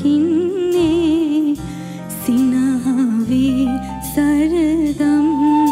දකින්නේ සිනාවේ සරදම්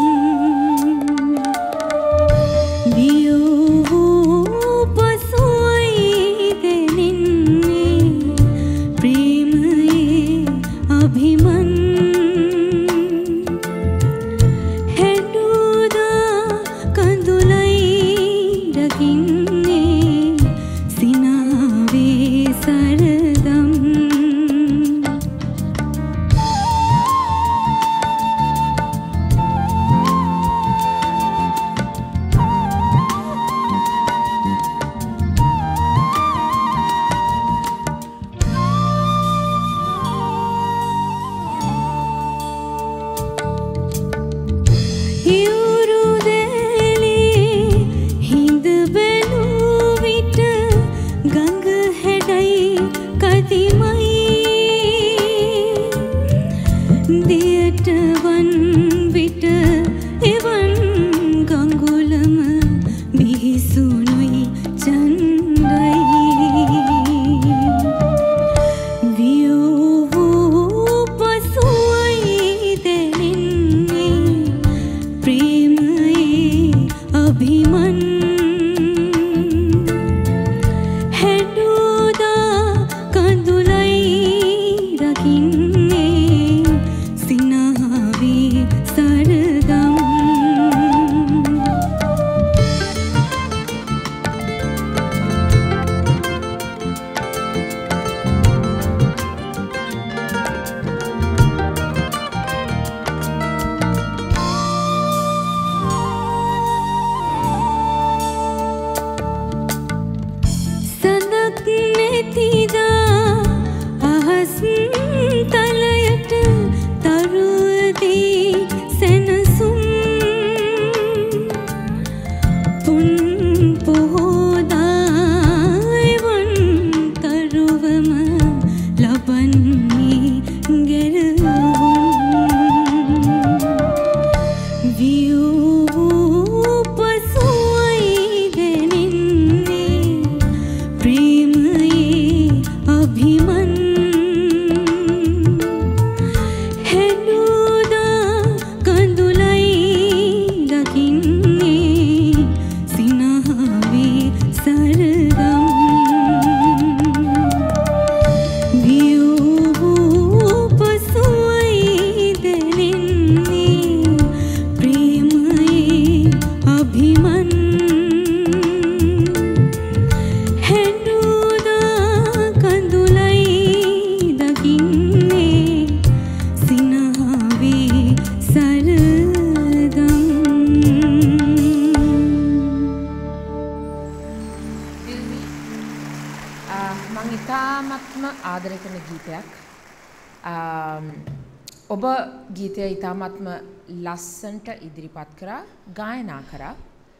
ඔබ ගීතය ඉතාමත්ම ලස්සනට ඉදිරිපත් කරා ගායනා කරා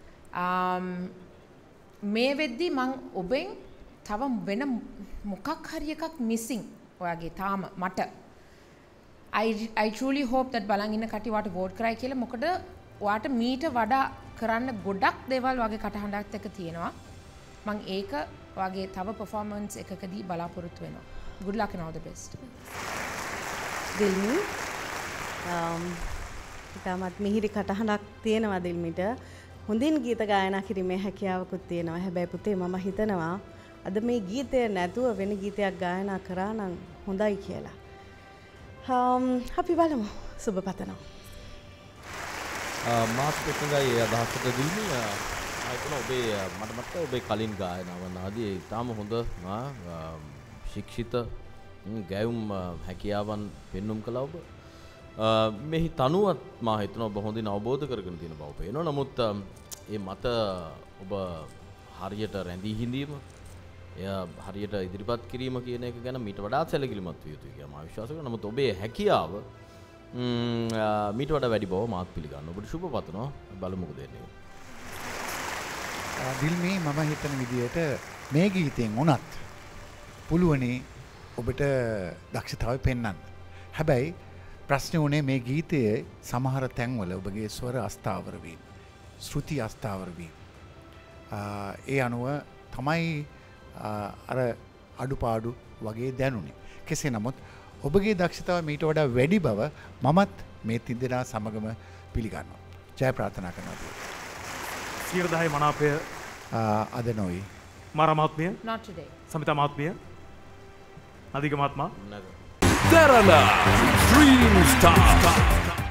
මේ වෙද්දී මං ඔබෙන් තව වෙන මොකක් හරි එකක් මිසිං ඔයාගේ තාම මට I truly hope that බලන් ඉන්න කට්ටිය වාට වෝට් කරයි කියලා මොකද ඔයාට මීට වඩා කරන්න ගොඩක් දේවල් වගේ කටහඬක් එක තියෙනවා මං ඒක වගේ තව performance එකකදී බලාපොරොත්තු වෙනවා good luck and all the best දිල්මි ඉතාමත් මිහිරි කටහඬක් තියෙනවා දිල්මිට හොඳින් ගීත ගායනා කිරීමේ හැකියාවකුත් තියෙනවා හැබැයි පුතේ මම හිතනවා අද මේ ගීතය නැතුව වෙන ගීතයක් ගායනා කරා නම් හොඳයි කියලා අපි බලමු සුබ පතනවා මාත් එකඟයි අදහසට දිල්මි ආයතන ඔබේ මට ඔබේ කලින් ගායනාවන් ආදී ඊටාම හොඳ ශික්ෂිත ගැයුම් හැකියාවන් පෙන්눔 කළා ඔබ මෙහි තනුවත් මා හිතනවා ඔබ හොඳින් අවබෝධ කරගෙන තියෙන බව පේනවා නමුත් මේ මත ඔබ හරියට රැඳී හිඳීම එය හරියට ඉදිරිපත් කිරීම කියන එක ගැන මීට වඩා සැලකිලිමත් විය යුතුයි කියලා මා විශ්වාස කරනවා නමුත් ඔබේ හැකියාව මීට වඩා වැඩි බව මාත් පිළිගන්නවා ඔබට සුබ පතනවා බලමු මොකද වෙන්නේ දිල්මි මම හිතන විදිහට මේ ගීතෙන් උනත් පුළුවනි ඔබට දක්ෂතාවය පෙන්වන්න. හැබැයි ප්‍රශ්නේ උනේ මේ ගීතයේ සමහර තැන්වල ඔබගේ ස්වර අස්ථාවර වීම, ශ්‍රුති අස්ථාවර වීම. ඒ අනුව තමයි අර අඩුපාඩු වගේ දැනුනේ. කෙසේ නමුත් ඔබගේ දක්ෂතාව මීට වඩා වැඩි බව මමත් මේ තිදෙනා සමගම පිළිගන්නවා. ජය ප්‍රාර්ථනා කරනවා. 10 මනාපය අද නොයි. මාරා මහත්මිය, Not today. සමිතා මහත්මිය, අධික මහත්මයා නේද? Kerala Dream Star.